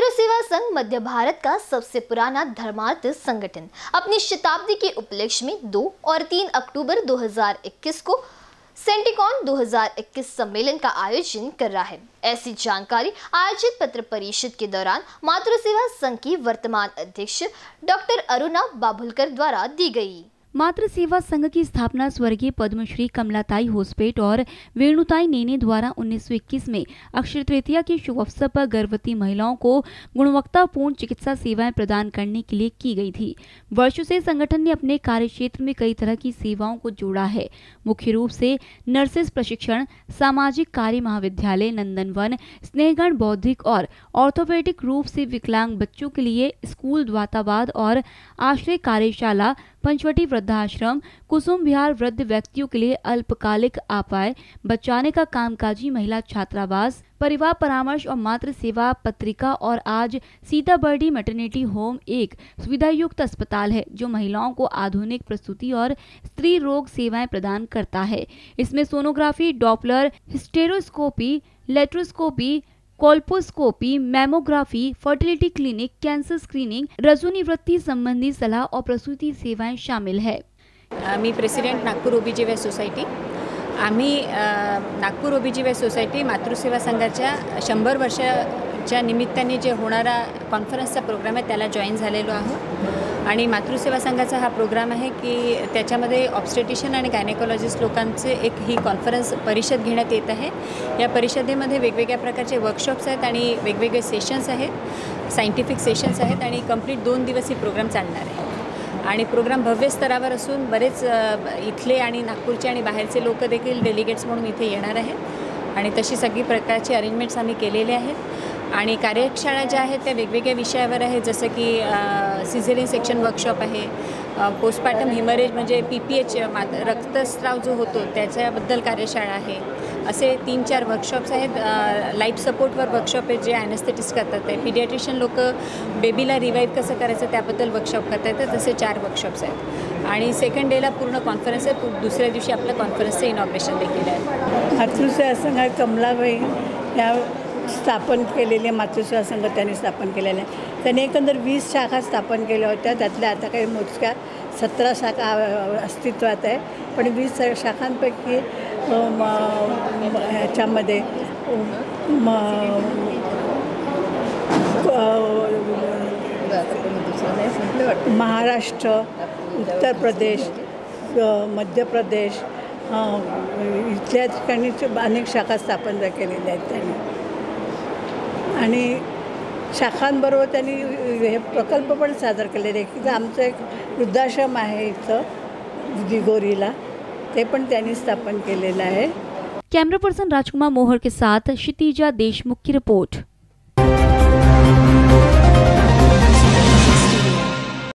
मातृसेवा संघ मध्य भारत का सबसे पुराना धर्मार्थ संगठन अपनी शताब्दी के उपलक्ष्य में 2 और 3 अक्टूबर 2021 को सेंटिकॉन 2021 सम्मेलन का आयोजन कर रहा है। ऐसी जानकारी आयोजित पत्र परिषद के दौरान मातृसेवा संघ की वर्तमान अध्यक्ष डॉक्टर अरुणा बाभुलकर द्वारा दी गई। मातृसेवा संघ की स्थापना स्वर्गीय पद्मश्री कमलाताई होसपेट और वेणुताई नेने द्वारा 1921 में अक्षय तृतीया के शुभ अवसर पर गर्भवती महिलाओं को गुणवत्तापूर्ण चिकित्सा सेवाएं प्रदान करने के लिए की गई थी। वर्षों से संगठन ने अपने कार्य क्षेत्र में कई तरह की सेवाओं को जोड़ा है। मुख्य रूप से नर्सेस प्रशिक्षण, सामाजिक कार्य महाविद्यालय, नंदनवन, स्नेहगण बौद्धिक और ऑर्थोपेडिक रूप से विकलांग बच्चों के लिए स्कूल द्वातावाद और आश्रय कार्यशाला, पंचवटी वृद्धाश्रम, कुसुम विहार वृद्ध व्यक्तियों के लिए अल्पकालिक आपाय बचाने का कामकाजी महिला छात्रावास, परिवार परामर्श और मातृ सेवा पत्रिका और आज सीताबर्डी मैटरनिटी होम एक सुविधायुक्त अस्पताल है जो महिलाओं को आधुनिक प्रसूति और स्त्री रोग सेवाएं प्रदान करता है। इसमें sonography, Doppler, hysteroscopy, laparoscopy, colposcopy, mammography, fertility clinic, cancer screening, रजोनिवृत्ति संबंधी सलाह और प्रसूति सेवाएं शामिल है। मी प्रेसिडेंट नागपूर ओबीजीवाय सोसायटी। आम्ही नागपूर ओबीजीवाय सोसायटी मातृसेवा संघाच्या 100 वर्षाच्या निमित्ताने जे होणारा कॉन्फरन्सचा प्रोग्राम आहे त्याला जॉईन झालेलो आहोत आणि मातृसेवा संघाचा हा प्रोग्राम आहे की त्याच्यामध्ये ऑब्स्टेटिशियन आणि गायनेकोलॉजिस्ट लोकांचे एक ही कॉन्फरन्स परिषद घेण्यात येत आहे। या परिषदेमध्ये वेगवेगळ्या प्रकारचे वर्कशॉप्स आहेत आणि वेगवेगळे सेशन्स आहेत, सायंटिफिक सेशन्स आहेत आणि कंप्लीट 2 दिवस ही प्रोग्राम चालणार आहे आणि प्रोग्राम भव्य स्तरावर असून बरेच इथले आणि नागपूरचे आणि बाहेरचे लोक देखील डेलिगेट्स म्हणून इथे येणार आहेत आणि तशी सगळी प्रकारची अरेंजमेंट्स आम्ही केलेले आहेत आणि कार्यशाळा ज्या आहेत त्या वेगवेगळ्या विषयावर आहेत, जसं की सिझेरियन सेक्शन वर्कशॉप आहे, पोस्टपार्टम हिमरेज म्हणजे PPH रक्तस्राव जो होतो त्याच्याबद्दल कार्यशाळा आहे, असे 3-4 वर्कशॉप्स आहेत। लाईफ सपोर्टवर वर्कशॉप आहे जे ॲनेस्थेटिस्ट करतात आहे, पीडियाट्रिशियन लोक बेबीला रिवाईव्ह कसं करायचं त्याबद्दल वर्कशॉप करतात, तर तसे 4 वर्कशॉप्स आहेत आणि सेकंड डेला पूर्ण कॉन्फरन्स आहे। दुसऱ्या दिवशी आपलं कॉन्फरन्सचं इनॉग्रेशन देखील आहे। मातृसेवा संघ कमलाबाई या स्थापन केलेले मातृसेवा संघ त्यांनी स्थापन केलेले आहे। त्यांनी एकंदर 20 शाखा स्थापन केल्या होत्या, त्यातल्या आता काही मोजक्या 17 शाखा अस्तित्वात आहे, पण 20 शाखांपैकी ह्याच्यामध्ये महाराष्ट्र, उत्तर प्रदेश, मध्य प्रदेश इथल्या ठिकाणी अनेक शाखा स्थापन केलेल्या आहेत त्यांनी आणि शाखांबरोबर त्यांनी हे प्रकल्प पण सादर केलेले आहे की आमचं एक वृद्धाश्रम आहे इथं दिगोरीला, ते पण त्यांनी स्थापन केलेलं आहे। कैमरा पर्सन राजकुमार मोहर के साथ क्षितिजा देशमुख की रिपोर्ट।